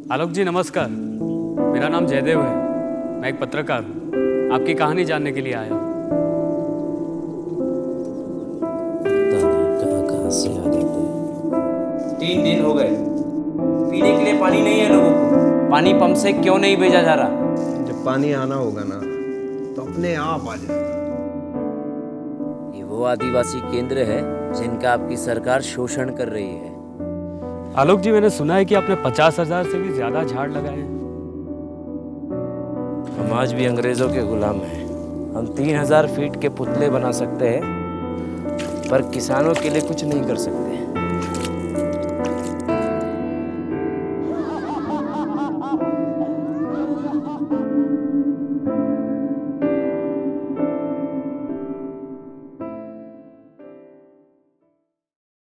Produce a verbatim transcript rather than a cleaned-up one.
आलोक जी नमस्कार, मेरा नाम जयदेव है। मैं एक पत्रकार हूँ, आपकी कहानी जानने के लिए आया हूँ। कहाँ कहाँ से आ जाते हैं। तीन दिन हो गए, पीने के लिए पानी नहीं है लोगों को। पानी पंप से क्यों नहीं भेजा जा रहा? जब पानी आना होगा ना तो अपने आप आ जाएगा। ये वो आदिवासी केंद्र है जिनका आपकी सरकार शोषण कर रही है। आलोक जी, मैंने सुना है कि आपने पचास हजार से भी ज्यादा झाड़ लगाए हैं। हम आज भी अंग्रेजों के गुलाम हैं। हम तीन हजार फीट के पुतले बना सकते हैं पर किसानों के लिए कुछ नहीं कर सकते।